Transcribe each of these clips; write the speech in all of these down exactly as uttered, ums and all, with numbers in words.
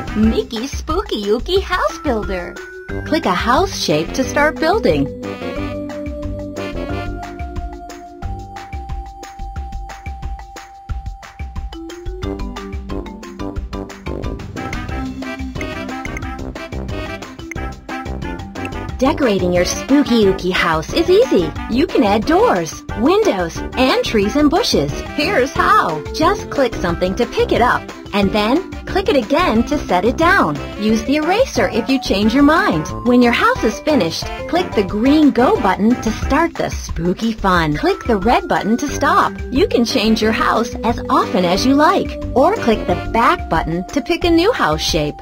Mickey's Spooky Ooky House Builder. Click a house shape to start building. Decorating your spooky ooky house is easy. You can add doors, windows, and trees and bushes. Here's how. Just click something to pick it up, and then click it again to set it down. Use the eraser if you change your mind. When your house is finished, click the green Go button to start the spooky fun. Click the red button to stop. You can change your house as often as you like, or click the back button to pick a new house shape.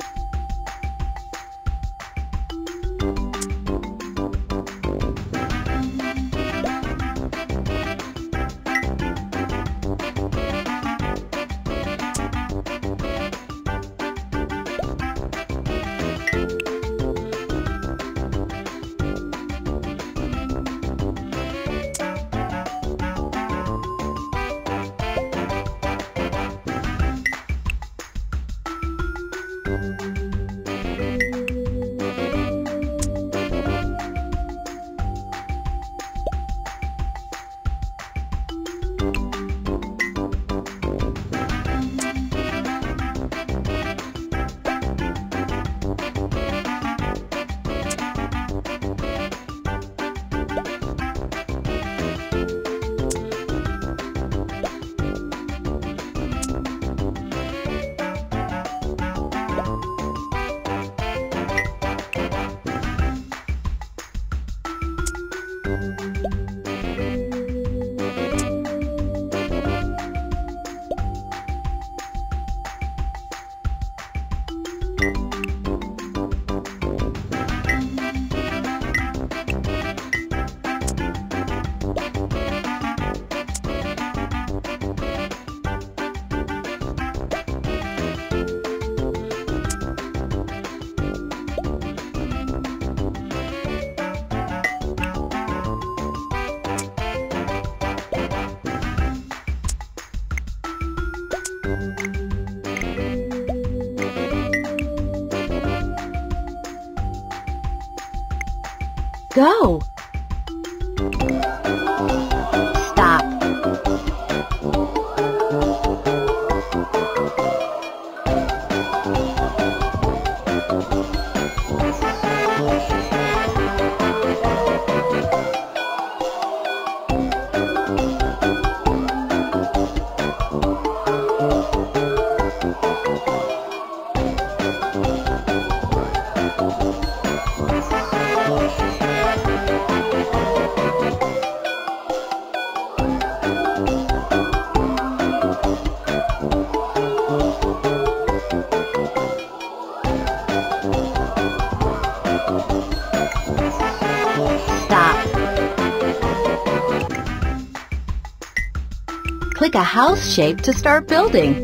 Go! Stop! Click a house shape to start building.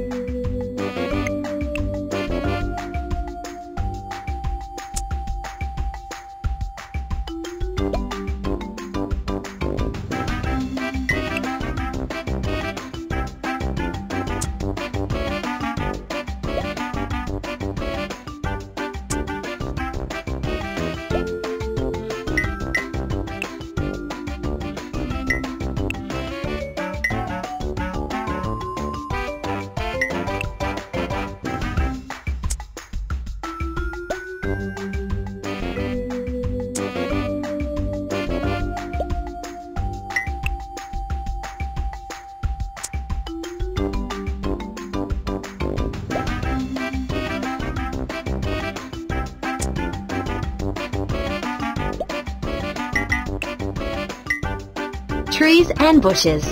Trees and bushes.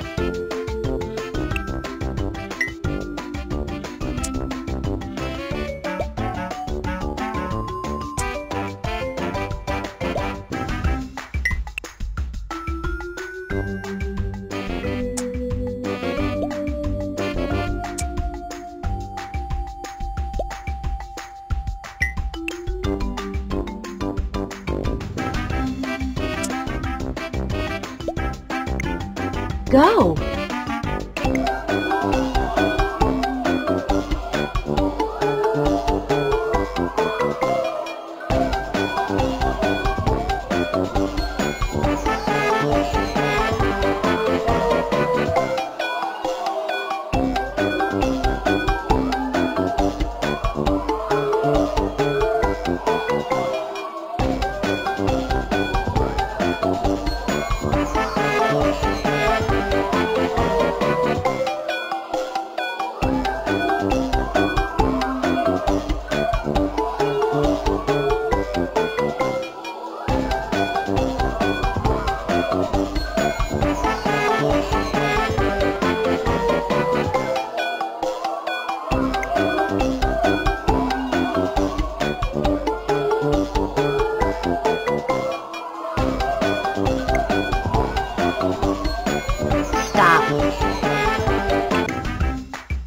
Go!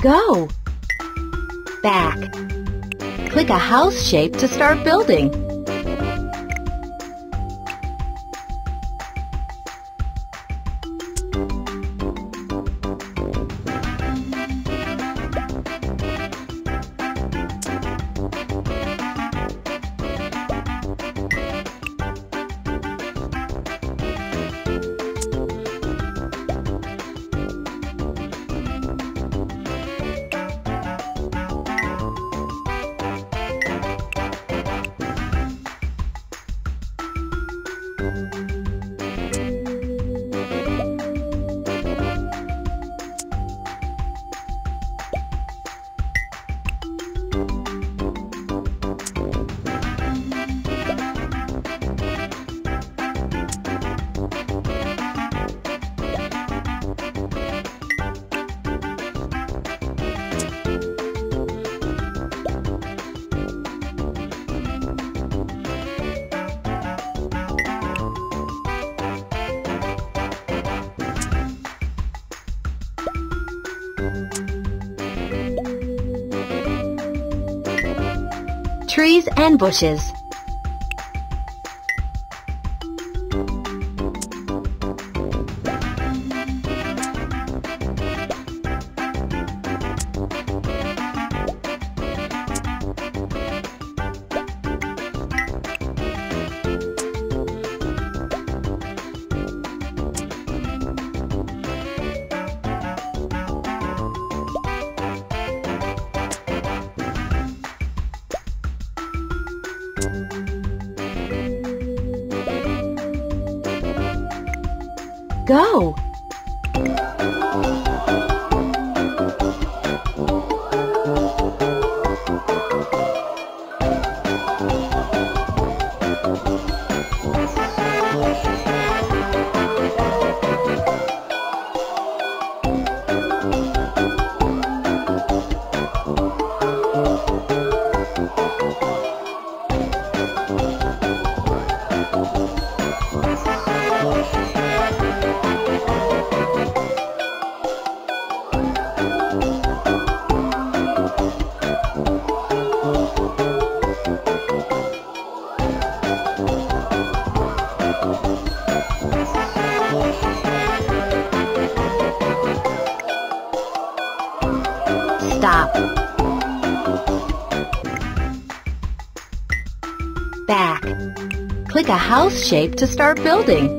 Go. Back. Click a house shape to start building. Trees and bushes. Go. Stop. Back. Click a house shape to start building.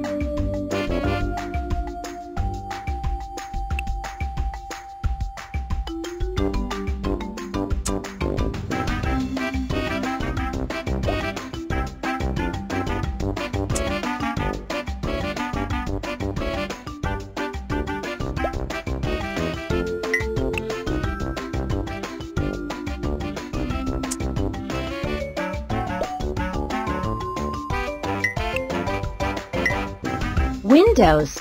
Windows.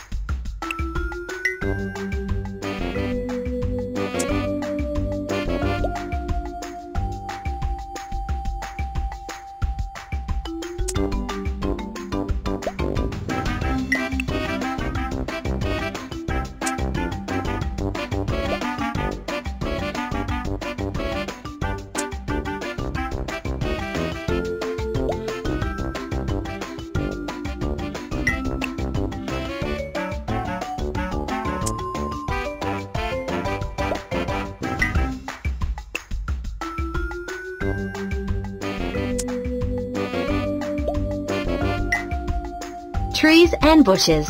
Trees and bushes.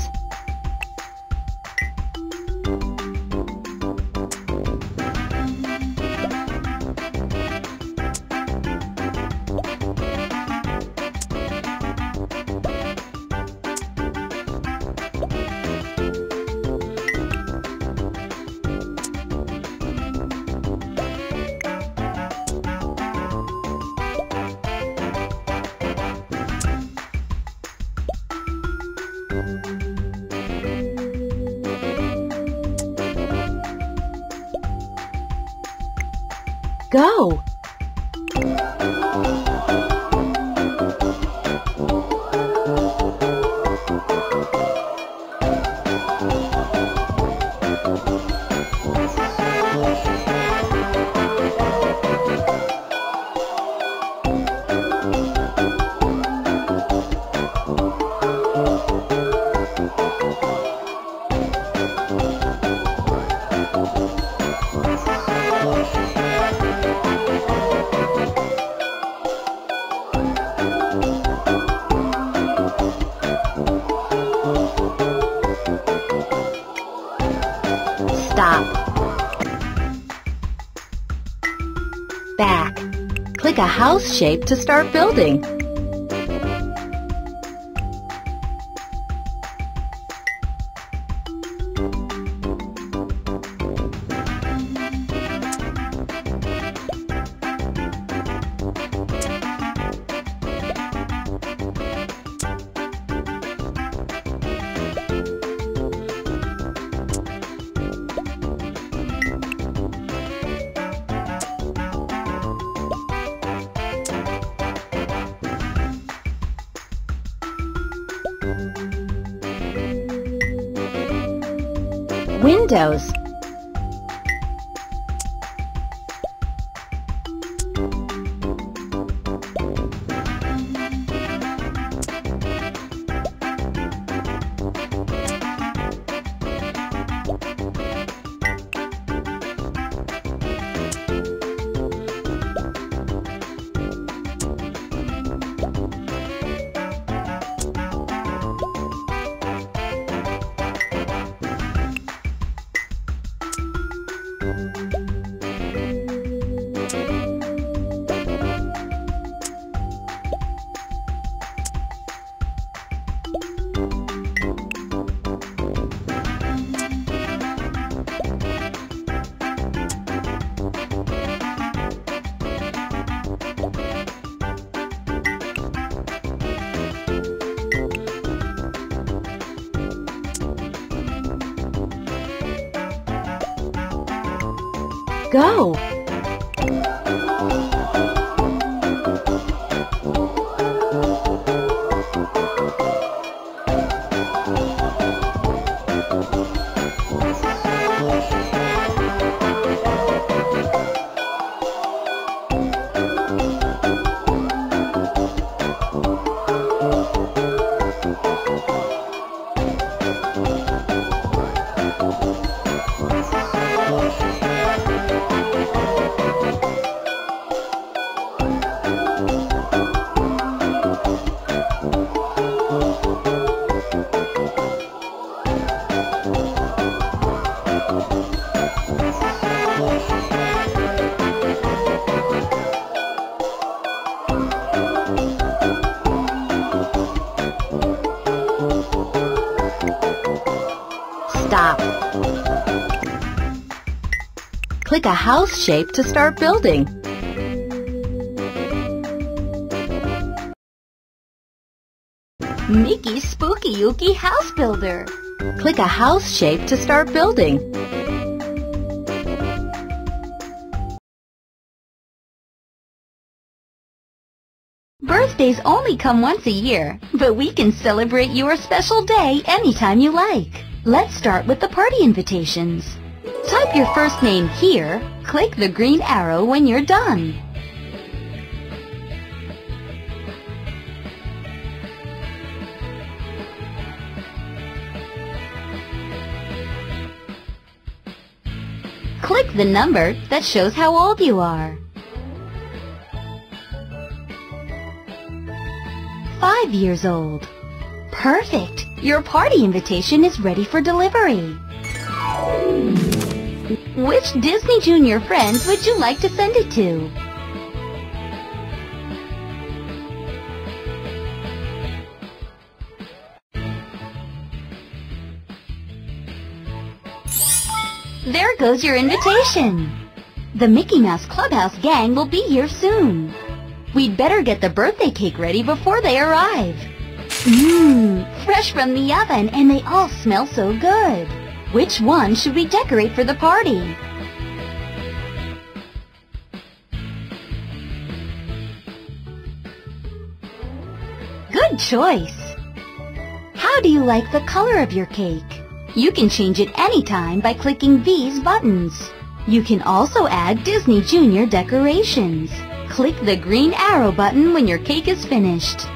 Go. Back. Click a house shape to start building. Windows. Go! Stop. Click a house shape to start building. Mickey's Spooky Ooky House Builder. Click a house shape to start building. Birthdays only come once a year, but we can celebrate your special day anytime you like. Let's start with the party invitations. Type your first name here, click the green arrow when you're done. Click the number that shows how old you are. Five years old. Perfect! Your party invitation is ready for delivery. Which Disney Junior friends would you like to send it to? There goes your invitation. The Mickey Mouse Clubhouse gang will be here soon. We'd better get the birthday cake ready before they arrive. Mmm, fresh from the oven, and they all smell so good. Which one should we decorate for the party? Good choice. How do you like the color of your cake? You can change it anytime by clicking these buttons. You can also add Disney Junior decorations. Click the green arrow button when your cake is finished.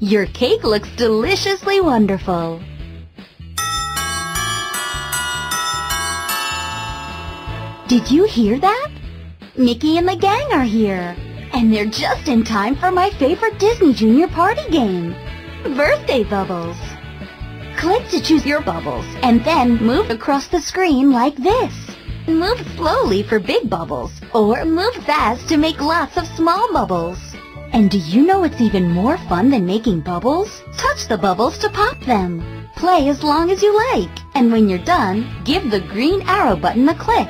Your cake looks deliciously wonderful. Did you hear that? Mickey and the gang are here, and they're just in time for my favorite Disney Junior party game, Birthday Bubbles. Click to choose your bubbles, and then move across the screen like this. Move slowly for big bubbles, or move fast to make lots of small bubbles. And do you know what's even more fun than making bubbles? Touch the bubbles to pop them. Play as long as you like, and when you're done, give the green arrow button a click.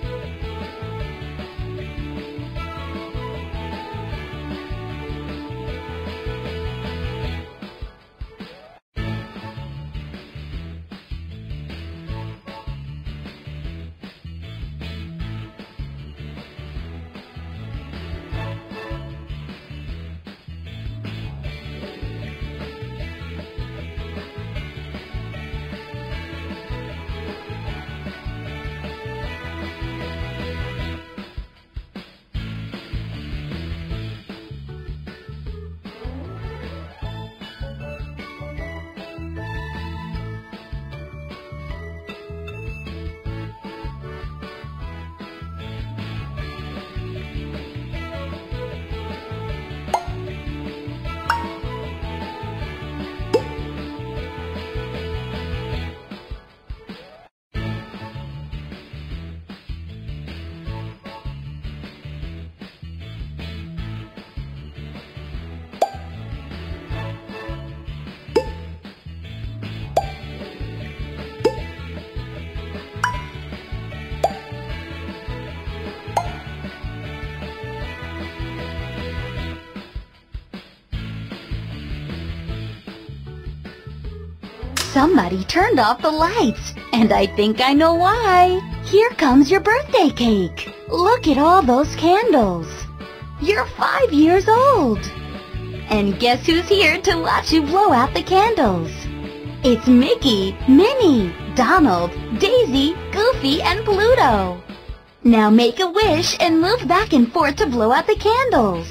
Somebody turned off the lights, and I think I know why. Here comes your birthday cake. Look at all those candles. You're five years old. And guess who's here to watch you blow out the candles? It's Mickey, Minnie, Donald, Daisy, Goofy, and Pluto. Now make a wish and move back and forth to blow out the candles.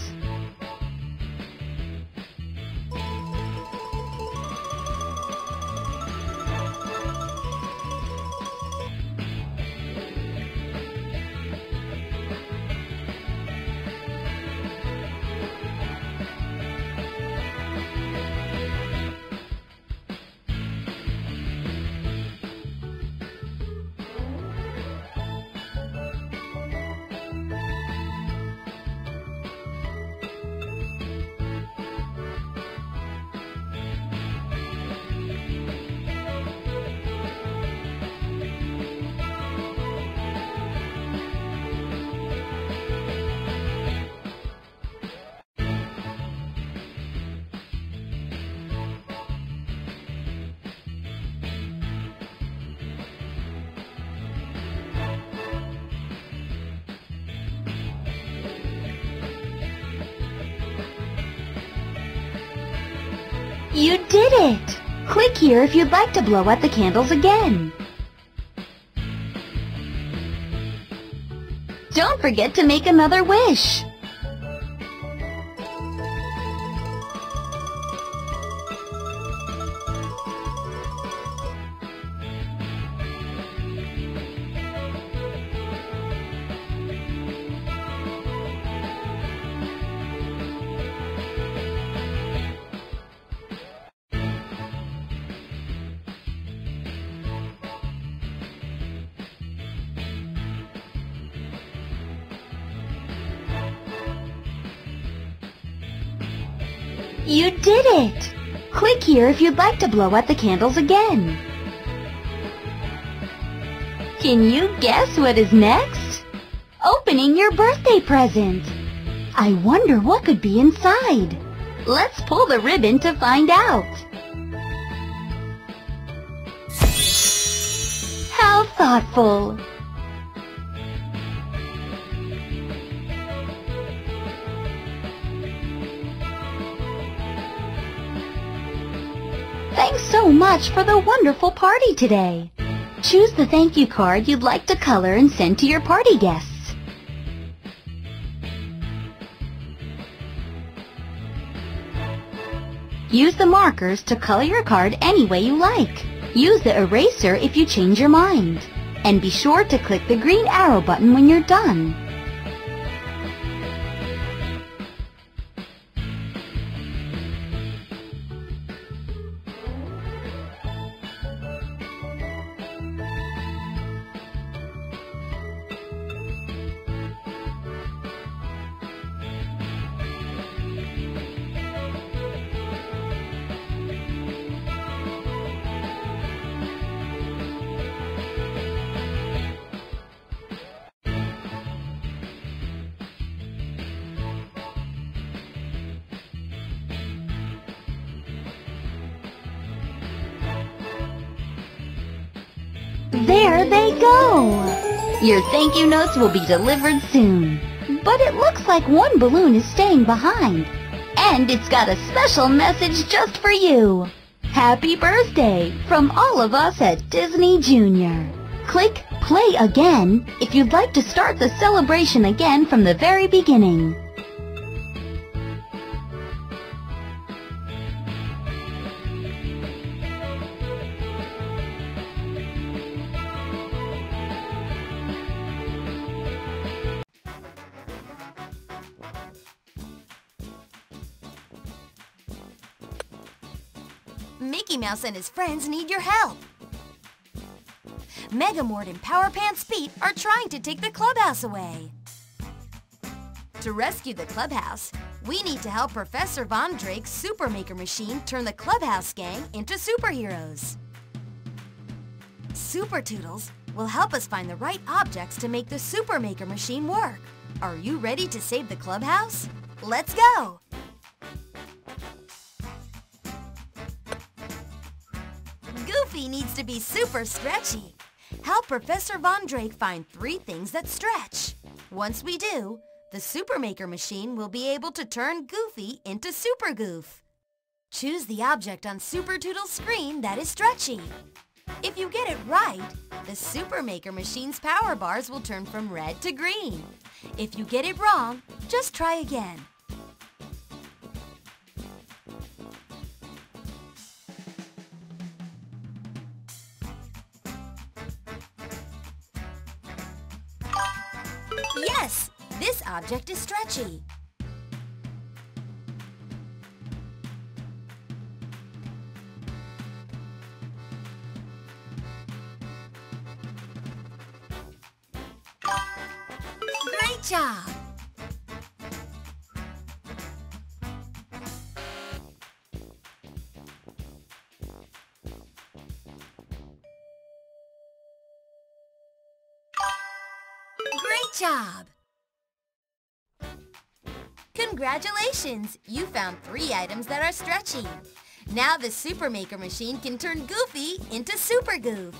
You did it! Click here if you'd like to blow out the candles again. Don't forget to make another wish. You did it! Click here if you'd like to blow out the candles again. Can you guess what is next? Opening your birthday present. I wonder what could be inside. Let's pull the ribbon to find out. How thoughtful! Thanks so much for the wonderful party today. Choose the thank you card you'd like to color and send to your party guests. Use the markers to color your card any way you like. Use the eraser if you change your mind. And be sure to click the green arrow button when you're done. There they go! Your thank you notes will be delivered soon. But it looks like one balloon is staying behind. And it's got a special message just for you. Happy birthday from all of us at Disney Junior. Click Play Again if you'd like to start the celebration again from the very beginning. Mickey Mouse and his friends need your help. Megamort and Power Pants Pete are trying to take the clubhouse away. To rescue the clubhouse, we need to help Professor Von Drake's Super Maker Machine turn the clubhouse gang into superheroes. Super Toodles will help us find the right objects to make the Super Maker Machine work. Are you ready to save the clubhouse? Let's go! Goofy needs to be super stretchy. Help Professor Von Drake find three things that stretch. Once we do, the Super Maker Machine will be able to turn Goofy into Super Goof. Choose the object on Super Toodle's screen that is stretchy. If you get it right, the Super Maker Machine's power bars will turn from red to green. If you get it wrong, just try again. Yes! This object is stretchy. Great job! Great job! Congratulations! You found three items that are stretchy. Now the Super Maker Machine can turn Goofy into Super Goof.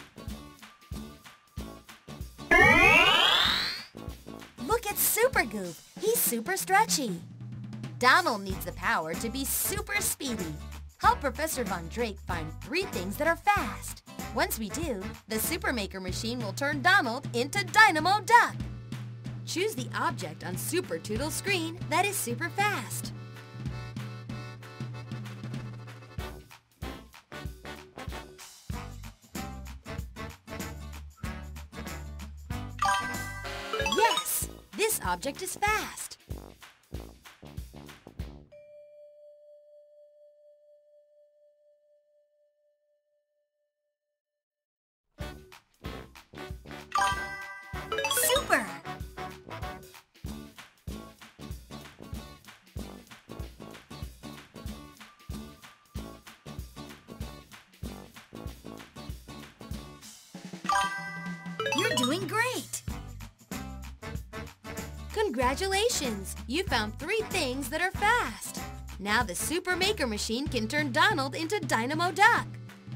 Look at Super Goof. He's super stretchy. Donald needs the power to be super speedy. Help Professor Von Drake find three things that are fast. Once we do, the Super Maker Machine will turn Donald into Dynamo Duck. Choose the object on Super Toodle's screen that is super fast. Yes! This object is fast. Super! You're doing great! Congratulations! You found three things that are fast. Now the Super Maker Machine can turn Donald into Dynamo Duck.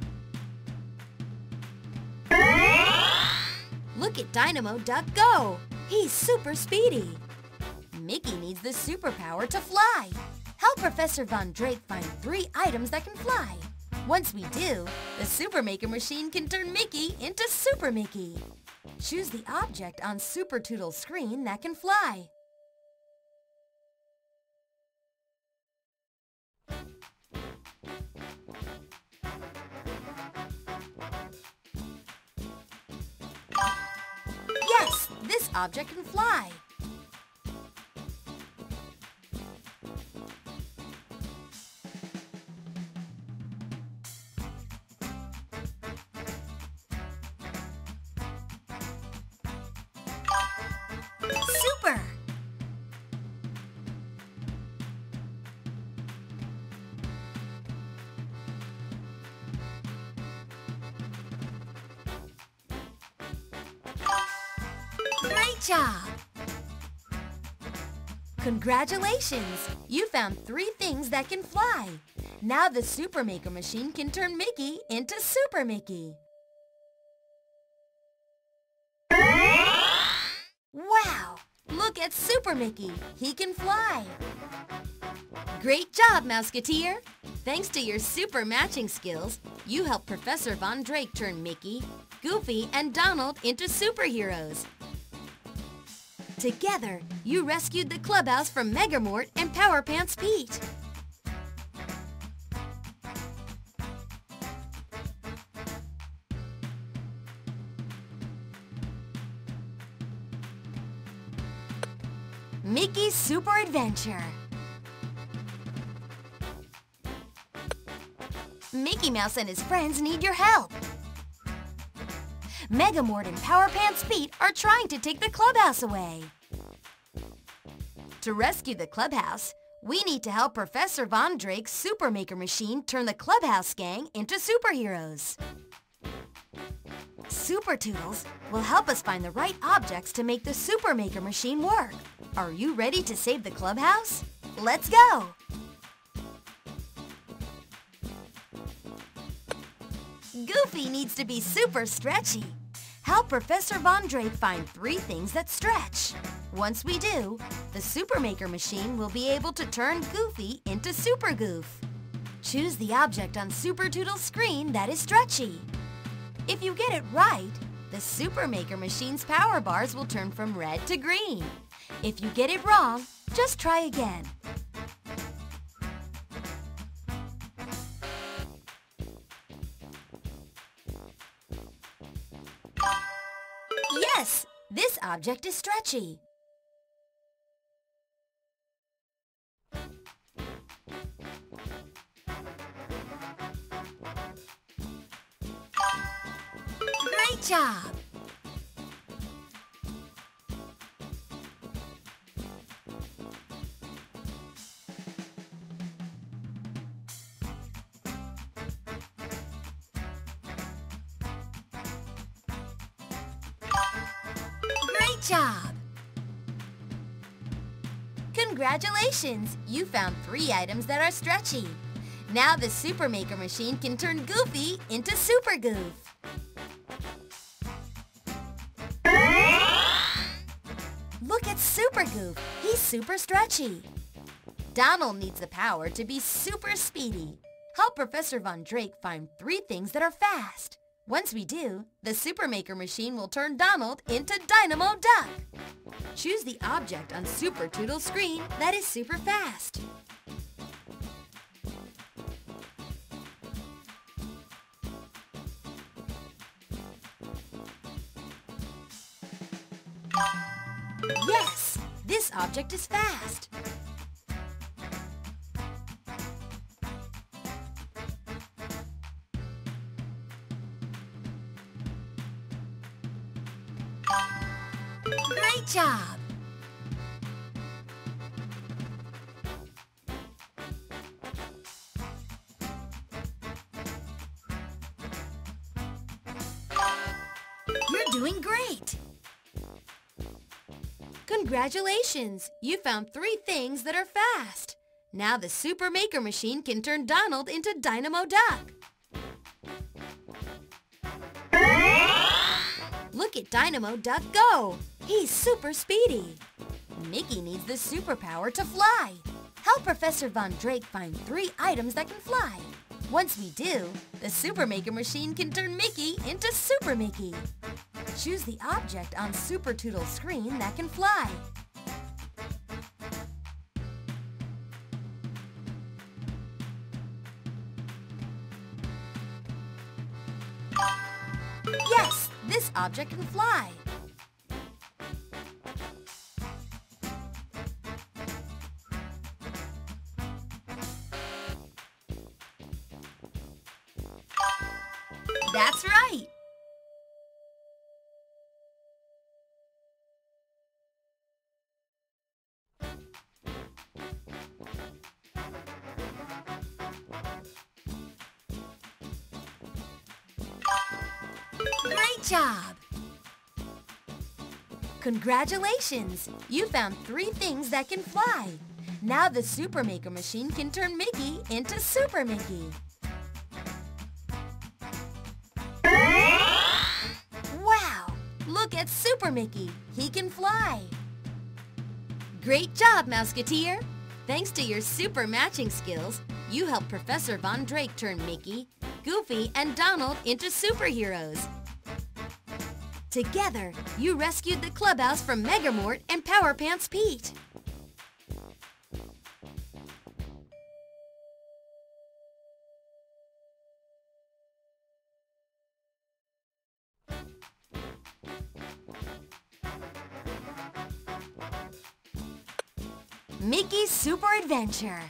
Look at Dynamo Duck go! He's super speedy. Mickey needs the superpower to fly. Help Professor Von Drake find three items that can fly. Once we do, the Super Maker Machine can turn Mickey into Super Mickey. Choose the object on Super Toodle's screen that can fly. this object can fly. Super! Great job! Congratulations! You found three things that can fly. Now the Super Maker machine can turn Mickey into Super Mickey. Wow! Look at Super Mickey. He can fly. Great job, Mouseketeer! Thanks to your super matching skills, you helped Professor Von Drake turn Mickey, Goofy, and Donald into superheroes. Together, you rescued the clubhouse from Megamort and Power Pants Pete. Mickey's Super Adventure. Mickey Mouse and his friends need your help. Megamort and Power Pants Pete are trying to take the clubhouse away. To rescue the clubhouse, we need to help Professor Von Drake's Super Maker machine turn the clubhouse gang into superheroes. Super Toodles will help us find the right objects to make the Super Maker machine work. Are you ready to save the clubhouse? Let's go! Goofy needs to be super stretchy. Help Professor Von Drake find three things that stretch. Once we do, the Super Maker machine will be able to turn Goofy into Super Goof. Choose the object on Super Toodle's screen that is stretchy. If you get it right, the Super Maker machine's power bars will turn from red to green. If you get it wrong, just try again. Yes, this object is stretchy. Great job! Great job! Congratulations! You found three items that are stretchy. Now the Super Maker machine can turn Goofy into Super Goof. Look at Super Goof. He's super stretchy. Donald needs the power to be super speedy. Help Professor Von Drake find three things that are fast. Once we do, the Super Maker machine will turn Donald into Dynamo Duck. Choose the object on Super Toodle's screen that is super fast. Yes, this object is fast. Great job! You're doing great! Congratulations! You found three things that are fast. Now the Super Maker machine can turn Donald into Dynamo Duck. Look at Dynamo Duck go! He's super speedy. Mickey needs the superpower to fly. Help Professor Von Drake find three items that can fly. Once we do, the Super Maker machine can turn Mickey into Super Mickey. Choose the object on Super Toodle's screen that can fly. Yes, this object can fly. That's right. Great job! Congratulations! You found three things that can fly. Now the Super Maker machine can turn Mickey into Super Mickey. Wow! Look at Super Mickey. He can fly. Great job, Mouseketeer! Thanks to your super matching skills, you helped Professor Von Drake turn Mickey, Goofy, and Donald into superheroes. Together, you rescued the clubhouse from Megamort and Power Pants Pete. Mickey's Super Adventure.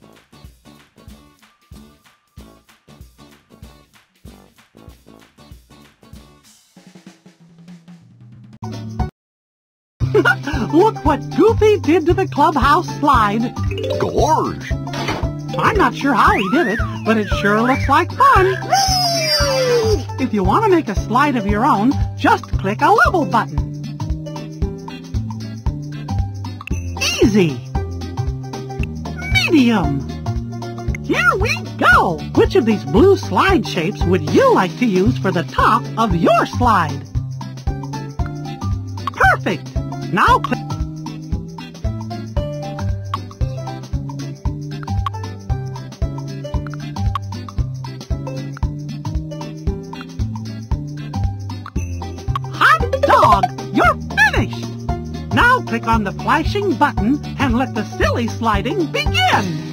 Look what Goofy did to the clubhouse slide. Gorge! I'm not sure how he did it, but it sure looks like fun. If you want to make a slide of your own, just click a level button. Easy. Medium. Here we go. Which of these blue slide shapes would you like to use for the top of your slide? Perfect. Now click. Hot dog, you're finished. Now click on the flashing button and let the silly sliding begin.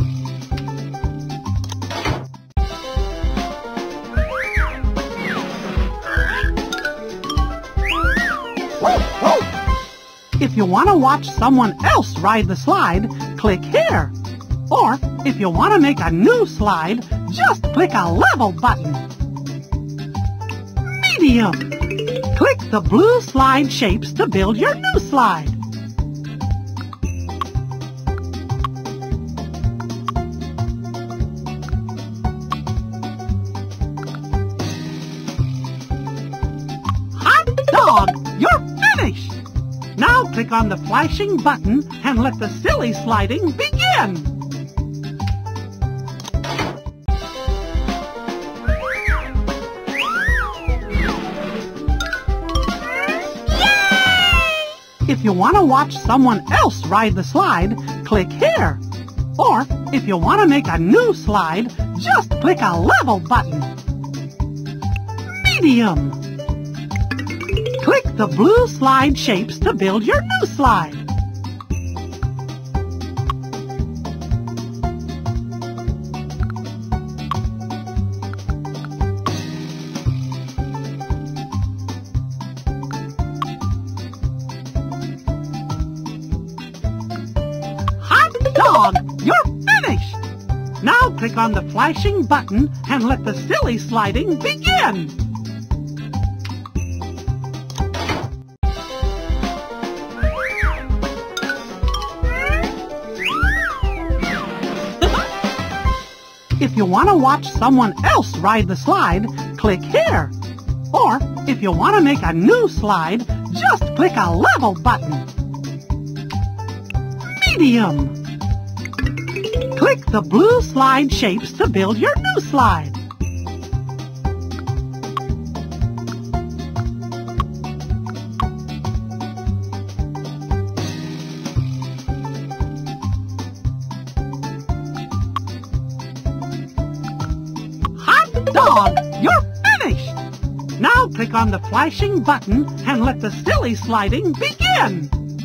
If you want to watch someone else ride the slide, click here. Or, if you want to make a new slide, just click a level button. Medium. Click the blue slide shapes to build your new slide. Hot dog, you're finished. Now click on the flashing button and let the silly sliding begin. Yay! If you want to watch someone else ride the slide, click here. Or, if you want to make a new slide, just click a level button. Medium. Click the blue slide shapes to build your new slide. Hot dog, you're finished! Now click on the flashing button and let the silly sliding begin. If you want to watch someone else ride the slide, click here. Or, if you want to make a new slide, just click a level button. Medium. Click the blue slide shapes to build your new slide. Dog, you're finished! Now click on the flashing button and let the silly sliding begin.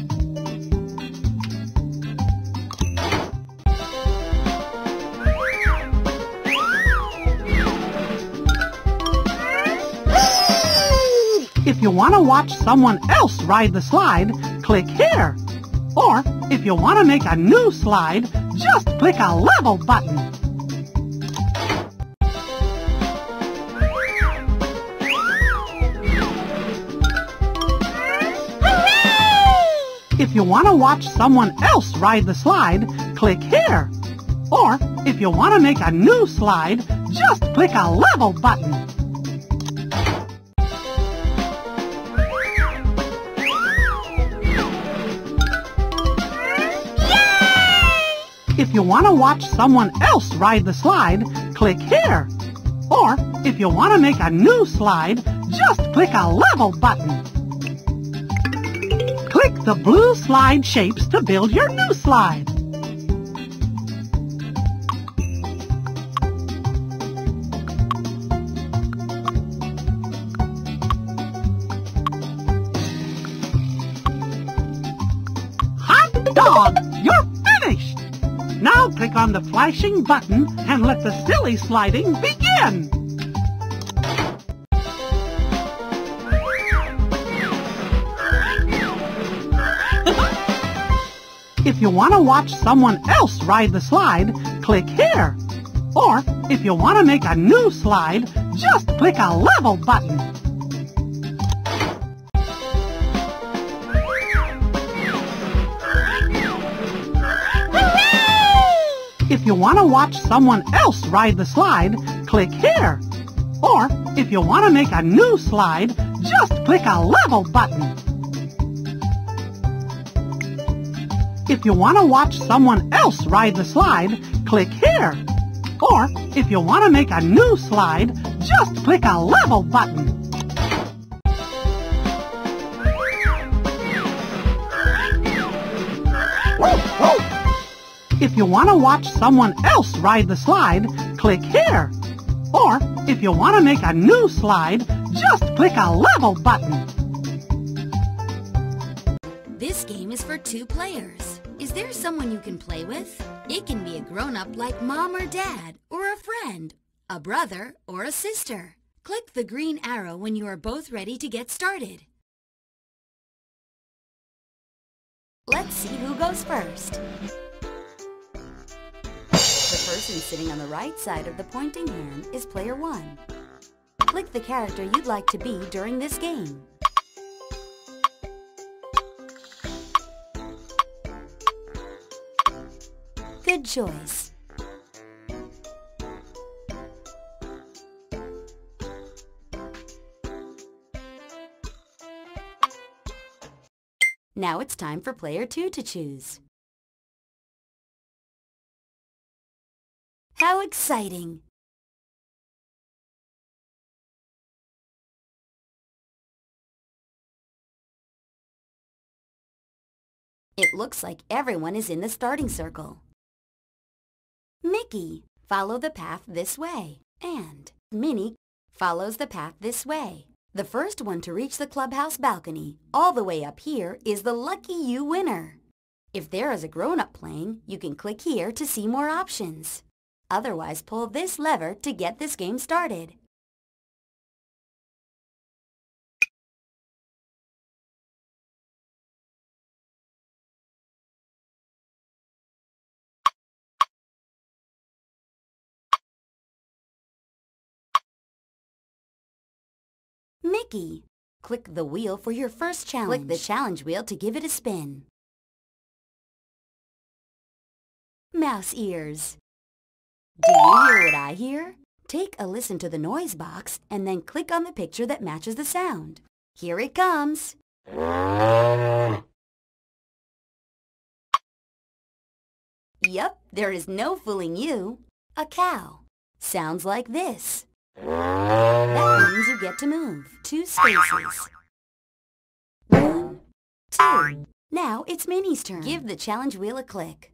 If you want to watch someone else ride the slide, click here. Or, if you want to make a new slide, just click a level button. If you want to watch someone else ride the slide, click here. Or, if you want to make a new slide, just click a level button. If you want to watch someone else ride the slide, click here. Or, if you want to make a new slide, just click a level button. Click the blue slide shapes to build your new slide. Hot dog! You're finished! Now click on the flashing button and let the silly sliding begin! If you want to watch someone else ride the slide, click here. Or, if you want to make a new slide, just click a level button. If you want to watch someone else ride the slide, click here. Or, if you want to make a new slide, just click a level button. If you want to watch someone else ride the slide, click here. Or, if you want to make a new slide, just click a level button. If you want to watch someone else ride the slide, click here. Or, if you want to make a new slide, just click a level button. This game is for two players. Is there someone you can play with? It can be a grown-up like mom or dad, or a friend, a brother, or a sister. Click the green arrow when you are both ready to get started. Let's see who goes first. The person sitting on the right side of the pointing hand is player one. Click the character you'd like to be during this game. Good choice. Now it's time for player two to choose. How exciting! It looks like everyone is in the starting circle. Mickey, follow the path this way. And Minnie follows the path this way. The first one to reach the clubhouse balcony, all the way up here, is the Lucky You winner. If there is a grown-up playing, you can click here to see more options. Otherwise, pull this lever to get this game started. Mickey, click the wheel for your first challenge. Click the challenge wheel to give it a spin. Mouse ears. Do you hear what I hear? Take a listen to the noise box and then click on the picture that matches the sound. Here it comes. Yup, there is no fooling you. A cow. Sounds like this. That means you get to move two spaces. One, two. Now it's Minnie's turn. Give the challenge wheel a click.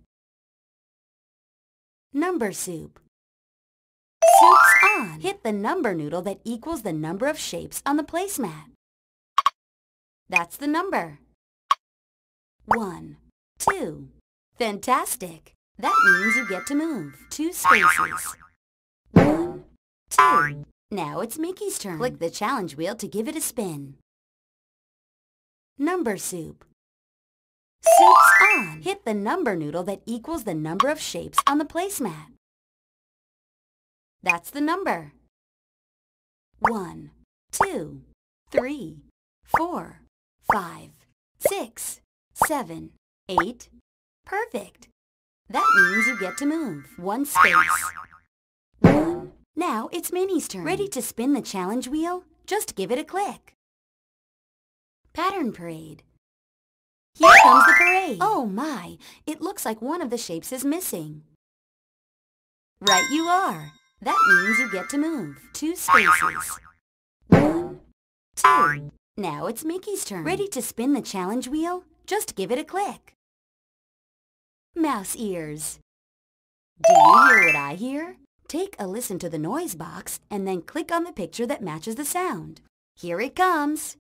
Number soup. Soup's on. Hit the number noodle that equals the number of shapes on the placemat. That's the number. One, two. Fantastic. That means you get to move two spaces. One, two. Now it's Mickey's turn. Click the challenge wheel to give it a spin. Number soup. Soup's on. Hit the number noodle that equals the number of shapes on the placemat. That's the number. One, two, three, four, five, six, seven, eight. Perfect. That means you get to move one space. One. Now it's Minnie's turn. Ready to spin the challenge wheel? Just give it a click. Pattern parade. Here comes the parade. Oh my, it looks like one of the shapes is missing. Right you are. That means you get to move two spaces. One, two. Now it's Mickey's turn. Ready to spin the challenge wheel? Just give it a click. Mouse ears. Do you hear what I hear? Take a listen to the noise box and then click on the picture that matches the sound. Here it comes.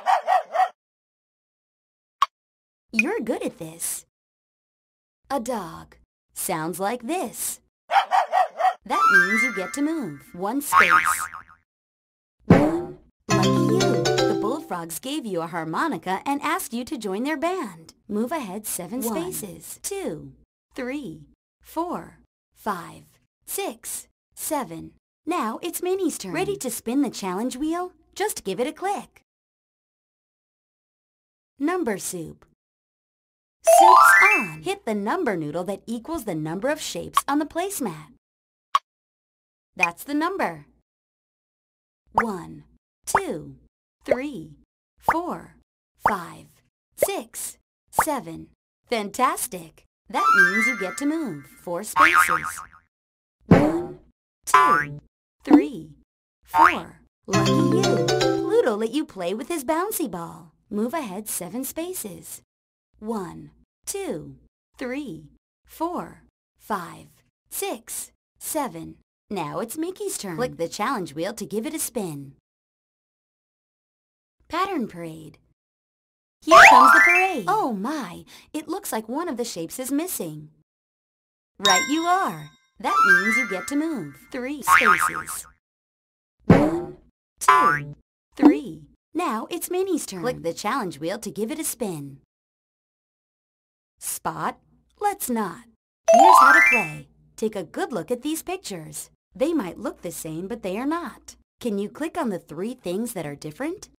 You're good at this. A dog. Sounds like this. That means you get to move one space. One. Lucky you. The bullfrogs gave you a harmonica and asked you to join their band. Move ahead seven One, spaces. Two, three, four, five, six, seven. Now it's Minnie's turn. Ready to spin the challenge wheel? Just give it a click. Number soup. Soup's on. Hit the number noodle that equals the number of shapes on the placemat. That's the number. One, two, three, four, five, six, seven. Fantastic. That means you get to move four spaces. One, two, three, four. Lucky you. Pluto let you play with his bouncy ball. Move ahead seven spaces. One, two, three, four, five, six, seven. Now it's Mickey's turn. Click the challenge wheel to give it a spin. Pattern parade. Here comes the parade. Oh my, it looks like one of the shapes is missing. Right you are. That means you get to move three spaces. One, two, three. Now it's Minnie's turn. Click the challenge wheel to give it a spin. Spot, let's not. Here's how to play. Take a good look at these pictures. They might look the same, but they are not. Can you click on the three things that are different?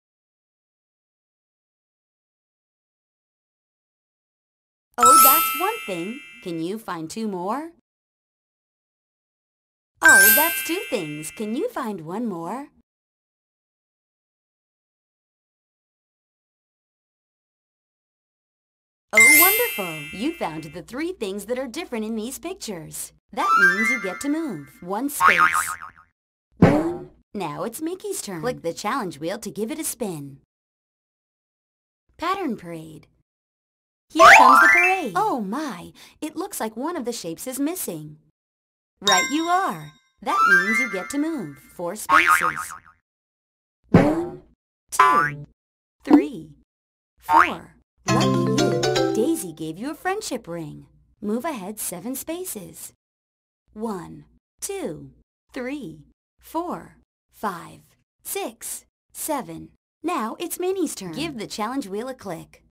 Oh, that's one thing. Can you find two more? Oh, that's two things. Can you find one more? Oh, wonderful! You found the three things that are different in these pictures. That means you get to move one space. One. Now it's Mickey's turn. Click the challenge wheel to give it a spin. Pattern parade. Here comes the parade. Oh my, it looks like one of the shapes is missing. Right you are. That means you get to move four spaces. One, two, three, four. Lucky you. Daisy gave you a friendship ring. Move ahead seven spaces. One, two, three, four, five, six, seven. Now it's Minnie's turn. Give the challenge wheel a click.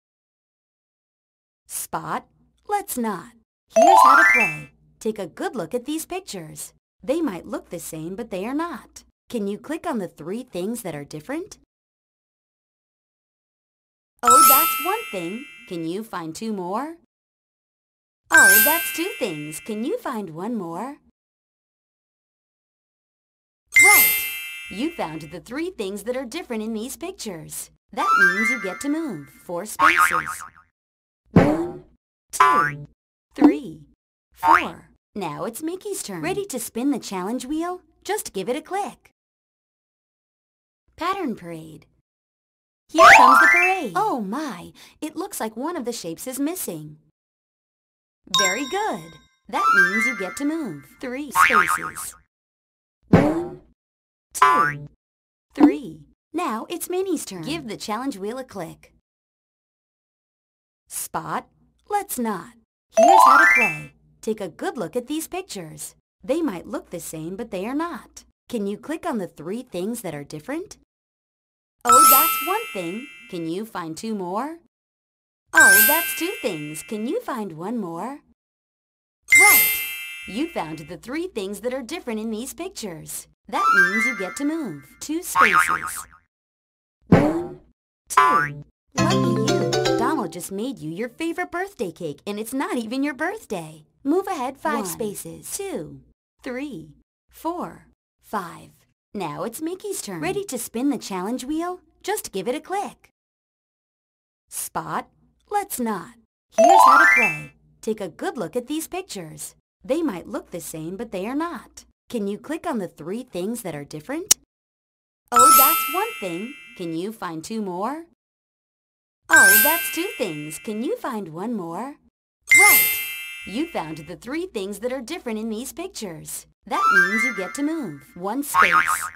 Spot, let's not. Here's how to play. Take a good look at these pictures. They might look the same, but they are not. Can you click on the three things that are different? Oh, that's one thing. Can you find two more? Oh, that's two things. Can you find one more? Right! You found the three things that are different in these pictures. That means you get to move four spaces. One, two, three, four. Now it's Mickey's turn. Ready to spin the challenge wheel? Just give it a click. Pattern parade. Here comes the parade. Oh my, it looks like one of the shapes is missing. Very good. That means you get to move three spaces. One, two, three. Now it's Minnie's turn. Give the challenge wheel a click. Spot, let's not. Here's how to play. Take a good look at these pictures. They might look the same, but they are not. Can you click on the three things that are different? Oh, that's one thing. Can you find two more? Oh, that's two things. Can you find one more? Right! You found the three things that are different in these pictures. That means you get to move two spaces. One, two. Lucky you. Donald just made you your favorite birthday cake, and it's not even your birthday. Move ahead five One, spaces. Two, three, four, five. Now it's Mickey's turn. Ready to spin the challenge wheel? Just give it a click. Spot? Let's not. Here's how to play. Take a good look at these pictures. They might look the same, but they are not. Can you click on the three things that are different? Oh, that's one thing. Can you find two more? Oh, that's two things. Can you find one more? Right! You found the three things that are different in these pictures. That means you get to move one space.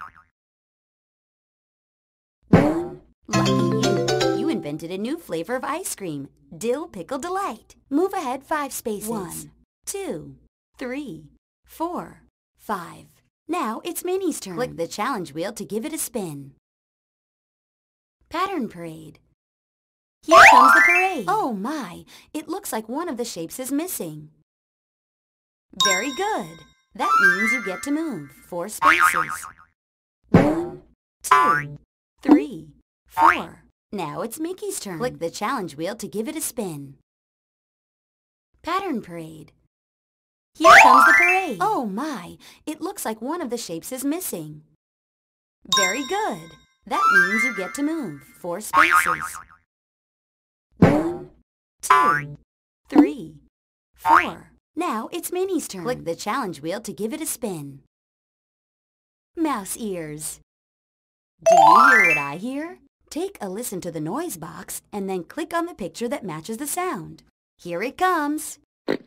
One. Lucky you. You invented a new flavor of ice cream, Dill Pickle Delight. Move ahead five spaces. One, two, three, four, five. Now it's Minnie's turn. Click the challenge wheel to give it a spin. Pattern Parade. Here comes the parade. Oh my, it looks like one of the shapes is missing. Very good. That means you get to move four spaces. One, two, three, four. Now it's Mickey's turn. Click the challenge wheel to give it a spin. Pattern Parade. Here comes the parade. Oh my, it looks like one of the shapes is missing. Very good. That means you get to move four spaces. One, two, three, four. Now it's Minnie's turn. Click the challenge wheel to give it a spin. Mouse ears. Do you hear what I hear? Take a listen to the noise box and then click on the picture that matches the sound. Here it comes.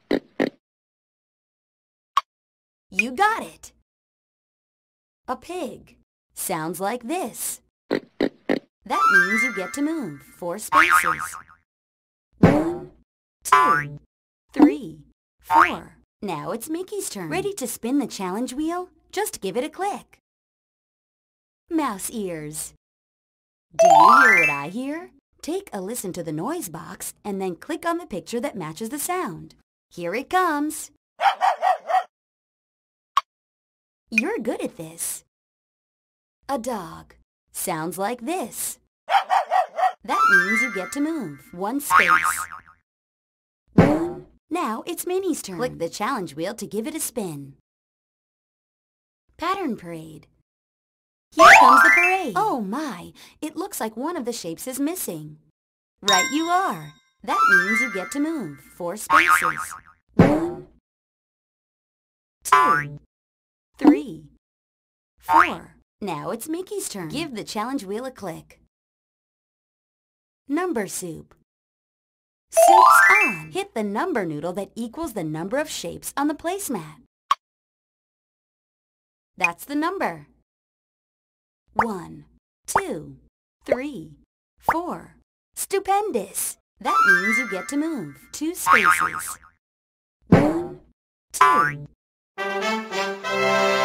You got it. A pig. Sounds like this. That means you get to move four spaces. One, two, three, four. Now it's Mickey's turn. Ready to spin the challenge wheel? Just give it a click. Mouse ears. Do you hear what I hear? Take a listen to the noise box and then click on the picture that matches the sound. Here it comes. You're good at this. A dog. Sounds like this. That means you get to move one space. One. Now it's Minnie's turn. Click the challenge wheel to give it a spin. Pattern Parade. Here comes the parade. Oh my, it looks like one of the shapes is missing. Right you are. That means you get to move four spaces. One, two, three, four. Now it's Mickey's turn. Give the challenge wheel a click. Number soup. Soup's on. Hit the number noodle that equals the number of shapes on the placemat. That's the number. One, two, three, four. Stupendous! That means you get to move two spaces. One, two.